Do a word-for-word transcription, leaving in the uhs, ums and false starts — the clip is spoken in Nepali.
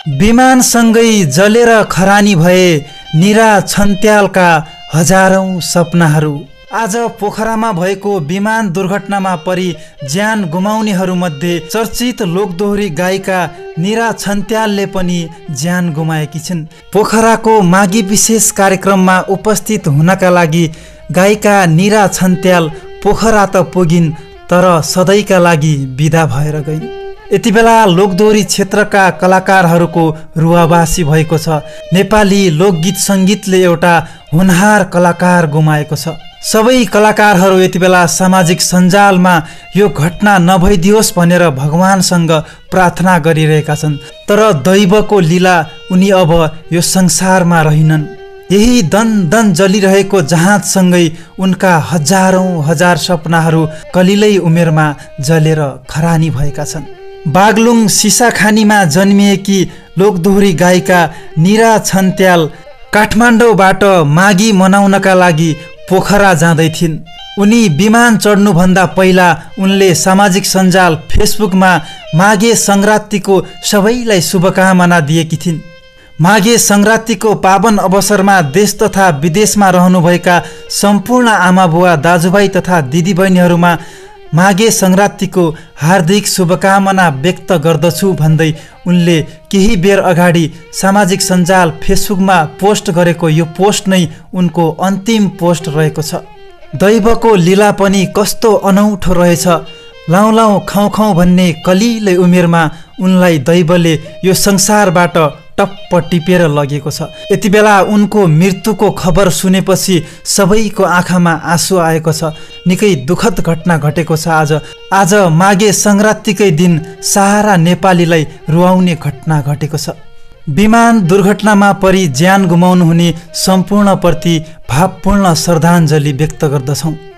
विमानसँगै जलेर खरानी भए निरा छन्त्यालका हजारौं सपनाहरू। आज पोखरामा भएको विमान दुर्घटनामा परि ज्यान गुमाउनेहरूमध्ये चर्चित लोकदोहोरी गायिका निरा छन्त्यालले पनि ज्यान गुमाएकी छिन्। पोखराको माघी विशेष कार्यक्रममा उपस्थित हुनका लागि गायिका निरा छन्त्याल पोखरा त पुगिन्, तर सधैँका लागि बिदा भएर गइन्। यति बेला लोकदोहोरी क्षेत्रका कलाकारहरूको रुवाबासी भएको छ। नेपाली लोकगीत सङ्गीतले एउटा होनहार कलाकार गुमाएको छ। सबै कलाकारहरू यति बेला सामाजिक सञ्जालमा यो घटना नभइदियोस् भनेर भगवानसँग प्रार्थना गरिरहेका छन्, तर दैवको लीला उनी अब यो संसारमा रहिनन्। यही दन दन जलिरहेको जहाजसँगै उनका हजारौं हजार सपनाहरू कलिलै उमेरमा जलेर खरानी भएका छन्। बागलुङ सिसाखानीमा जन्मिएकी लोकदोहोरी गायिका निरा छन्त्याल काठमाडौँबाट माघी मनाउनका लागि पोखरा जाँदै थिइन्। उनी विमान चढ्नुभन्दा पहिला उनले सामाजिक सञ्जाल फेसबुकमा माघे सङ्क्रान्तिको सबैलाई शुभकामना दिएकी थिइन्। माघे सङ्क्रान्तिको पावन अवसरमा देश तथा विदेशमा रहनुभएका सम्पूर्ण आमाबुवा दाजुभाइ तथा दिदीबहिनीहरूमा माघे सङ्क्रान्तिको हार्दिक शुभकामना व्यक्त गर्दछु भन्दै उनले केही बेर अगाडि सामाजिक सञ्जाल फेसबुकमा पोस्ट गरेको यो पोस्ट नै उनको अन्तिम पोस्ट रहेको छ। दैवको लीला पनि कस्तो अनौठो रहेछ। लाउँ लाउँ खाउँ खाउँ भन्ने कलिलै उमेरमा उनलाई दैवले यो संसारबाट टप्प टिपेर लगेको छ। यति बेला उनको मृत्युको खबर सुनेपछि सबैको आँखामा आँसु आएको छ। निकै दुःखद घटना घटेको छ। आज आज माघे सङ्क्रान्तिकै दिन सारा नेपालीलाई रुवाउने घटना घटेको छ। विमान दुर्घटनामा परि ज्यान गुमाउनुहुने सम्पूर्णप्रति भावपूर्ण श्रद्धाञ्जली व्यक्त गर्दछौँ।